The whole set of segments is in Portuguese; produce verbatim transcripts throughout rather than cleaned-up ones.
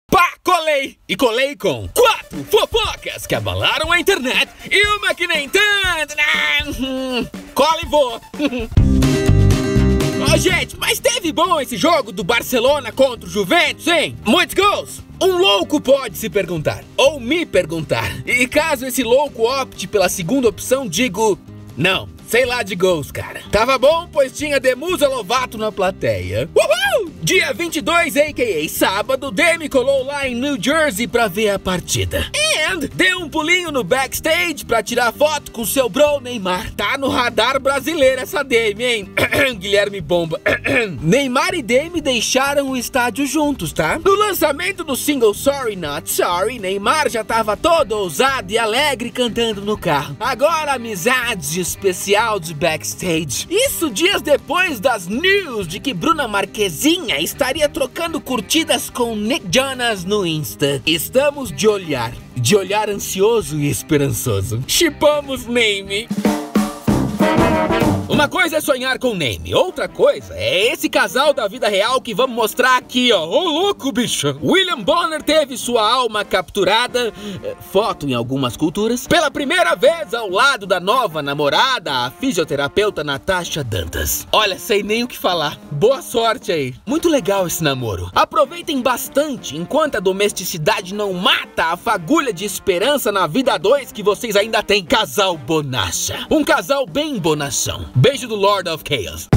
Pá, colei! E colei com quatro fofocas que abalaram a internet e uma que nem tanto. Cola e voa. Ô, oh, gente, mas teve bom esse jogo do Barcelona contra o Juventus, hein? Muitos gols! Um louco pode se perguntar, ou me perguntar. E caso esse louco opte pela segunda opção, digo... Não, sei lá de gols, cara. Tava bom, pois tinha Demusa Lovato na plateia. Uhul! Dia vinte e dois, a k a sábado, Demi colou lá em New Jersey pra ver a partida. And deu um pulinho no backstage pra tirar foto com seu bro Neymar. Tá no radar brasileiro essa Demi, hein? Guilherme Bomba. Neymar e Demi deixaram o estádio juntos, tá? No lançamento do single Sorry Not Sorry, Neymar já tava todo ousado e alegre cantando no carro. Agora amizade especial de backstage. Isso dias depois das news de que Bruna Marquezine estaria trocando curtidas com Nick Jonas no Insta. Estamos de olhar, de olhar ansioso e esperançoso. Shippamos Name. Uma coisa é sonhar com Name, outra coisa é esse casal da vida real que vamos mostrar aqui, ó. Ô, louco, bicho! William Bonner teve sua alma capturada, foto em algumas culturas, pela primeira vez ao lado da nova namorada, a fisioterapeuta Natasha Dantas. Olha, sei nem o que falar. Boa sorte aí. Muito legal esse namoro. Aproveitem bastante enquanto a domesticidade não mata a fagulha de esperança na vida a dois que vocês ainda têm. Casal Bonacha. Um casal bem bonachão. Beijo do Lord of Chaos.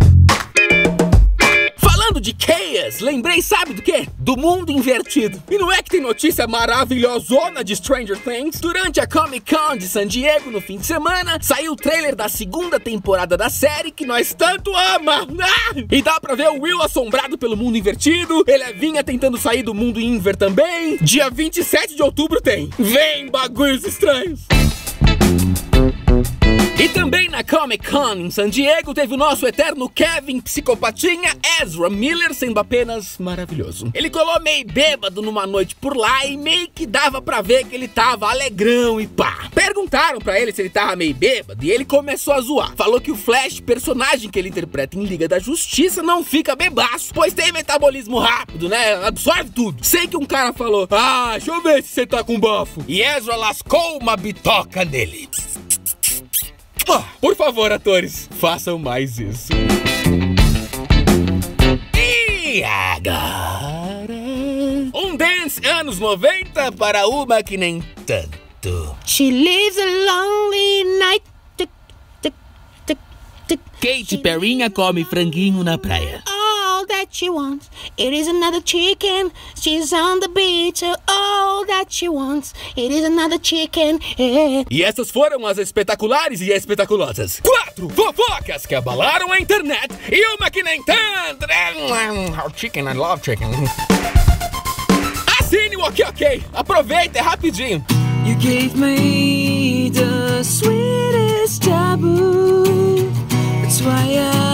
Falando de Chaos, lembrei, sabe do quê? Do mundo invertido. E não é que tem notícia maravilhosona de Stranger Things? Durante a Comic Con de San Diego no fim de semana, saiu o trailer da segunda temporada da série que nós tanto ama. Ah! E dá pra ver o Will assombrado pelo mundo invertido, Elevinha tentando sair do mundo inver também. Dia vinte e sete de outubro tem. Vem, bagulhos estranhos. E também na Comic Con em San Diego teve o nosso eterno Kevin psicopatinha Ezra Miller sendo apenas maravilhoso. Ele colou meio bêbado numa noite por lá e meio que dava pra ver que ele tava alegrão e pá. Perguntaram pra ele se ele tava meio bêbado e ele começou a zoar. Falou que o Flash, personagem que ele interpreta em Liga da Justiça, não fica bebaço, pois tem metabolismo rápido, né? Absorve tudo. Sei que um cara falou, ah, deixa eu ver se você tá com bafo. E Ezra lascou uma bitoca nele. Por favor, atores, façam mais isso. E agora, um dance anos noventa para uma que nem tanto. She lives a lonely night. Katy Perrinha come franguinho na praia. All that she wants, it is another chicken. She's on the beach. All that she wants, it is another chicken. Yeah. E essas foram as espetaculares e espetaculosas quatro fofocas que abalaram a internet e uma que nem tanto. Chicken, I love chicken. Assine o Ok Ok. Aproveita, é rapidinho. You gave me the sweetest taboo. That's why I